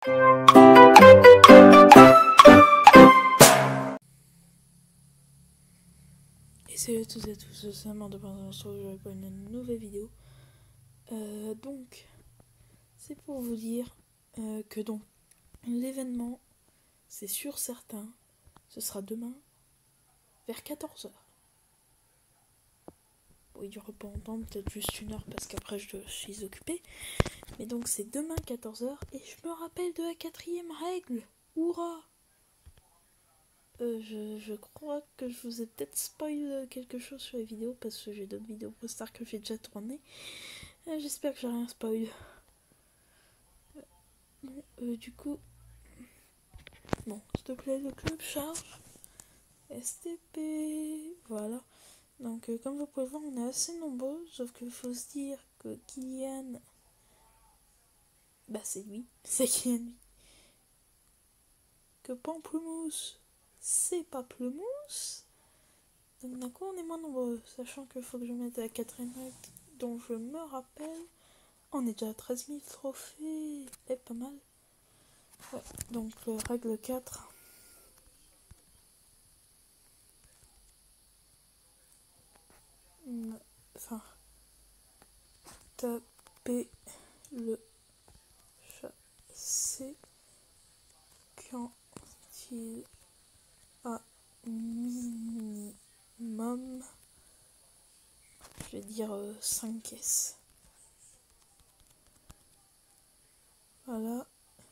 Et salut à tous et à tous, c'est Amand de Pinceau pour une nouvelle vidéo. Donc, c'est pour vous dire que donc l'événement, c'est sûr certain, ce sera demain vers 14h. Bon, il durera pas longtemps, peut-être juste une heure parce qu'après je suis occupée. Mais donc c'est demain 14h et je me rappelle de la 4e règle. Hurrah! Je crois que je vous ai peut-être spoil quelque chose sur les vidéos parce que j'ai d'autres vidéos Pro Star que j'ai déjà tournées. J'espère que j'ai rien spoil. Du coup, bon, s'il te plaît, le club charge. STP, voilà. Donc, comme vous pouvez voir, on est assez nombreux, sauf qu'il faut se dire que Kylian, bah c'est lui, c'est Kylian. Que Pamplemousse, c'est Pamplemousse. Donc d'un coup, on est moins nombreux, sachant qu'il faut que je mette la 4e règle dont je me rappelle. On est déjà à 13 000 trophées, et pas mal. Ouais, donc règle 4. Enfin, taper le chasser quand il a minimum, je vais dire 5 caisses. Voilà.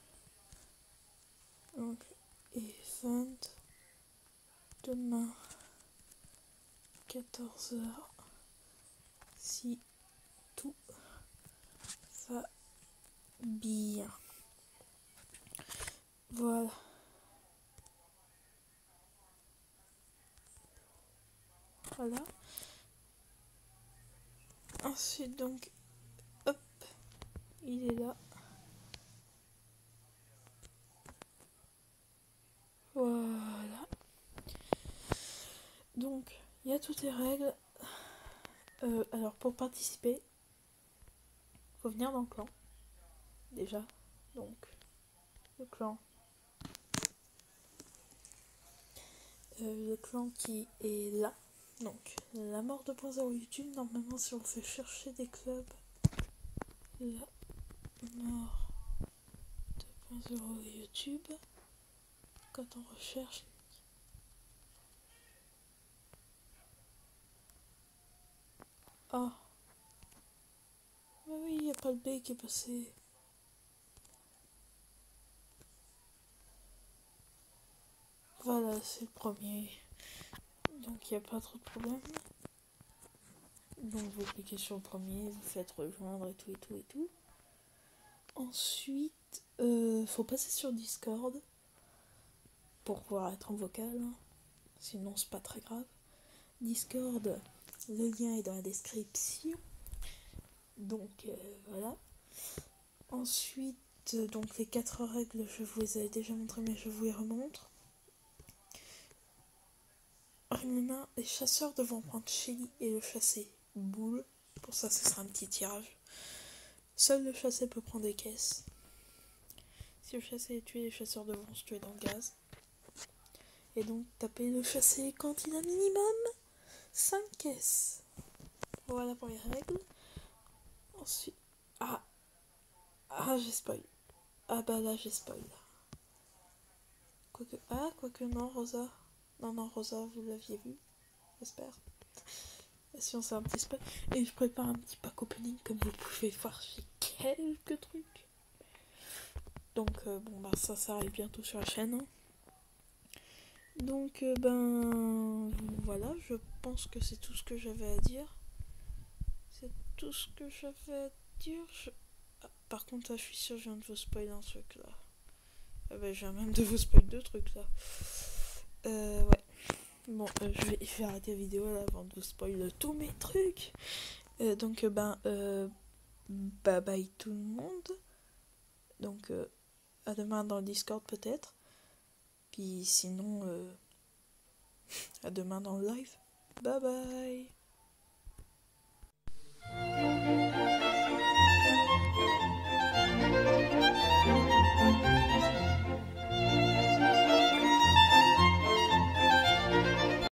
Donc, event demain 14h. Si tout va bien. Voilà. Voilà. Ensuite, donc, hop, il est là. Voilà. Donc, il y a toutes les règles. Alors, pour participer, faut venir dans le clan. Déjà. Donc, le clan. Le clan qui est là. Donc, la mort 2.0 YouTube. Normalement, si on fait chercher des clubs, la mort 2.0 YouTube. Quand on recherche. Ah. Mais oui, il n'y a pas le B qui est passé. Voilà, c'est le premier. Donc il n'y a pas trop de problème. Donc vous cliquez sur le premier, vous faites rejoindre et tout et tout et tout. Ensuite, faut passer sur Discord pour pouvoir être en vocal. Sinon c'est pas très grave. Discord, le lien est dans la description. Donc voilà. Ensuite, donc les 4 règles, je vous les avais déjà montrées mais je vous les remontre. Règle 1, les chasseurs devront prendre Shelly et le chasser boule. Pour ça, ce sera un petit tirage. Seul le chassé peut prendre des caisses. Si le chassé est tué, les chasseurs devront se tuer dans le gaz. Et donc, taper le chassé quand il a minimum 5 caisses. Voilà pour les règles. Ensuite... Ah, j'ai spoil. Ah bah là, j'ai spoil. Quoique non, Rosa. Non, Rosa, vous l'aviez vu. J'espère. Sinon, c'est un petit spoil. Et je prépare un petit pack opening, comme vous pouvez voir, j'ai quelques trucs. Donc, bon, bah ça arrive bientôt sur la chaîne. Donc, ben, voilà, je pense que c'est tout ce que j'avais à dire. C'est tout ce que j'avais à dire. Ah, par contre, là, je suis sûre, je viens de vous spoiler un truc, là. Ah ben, je viens même de vous spoiler 2 trucs, là. Ouais. Bon, je vais arrêter la vidéo, là, avant de vous spoiler tous mes trucs. Donc, bye bye tout le monde. Donc, à demain dans le Discord, peut-être. Puis sinon, à demain dans le live. Bye bye.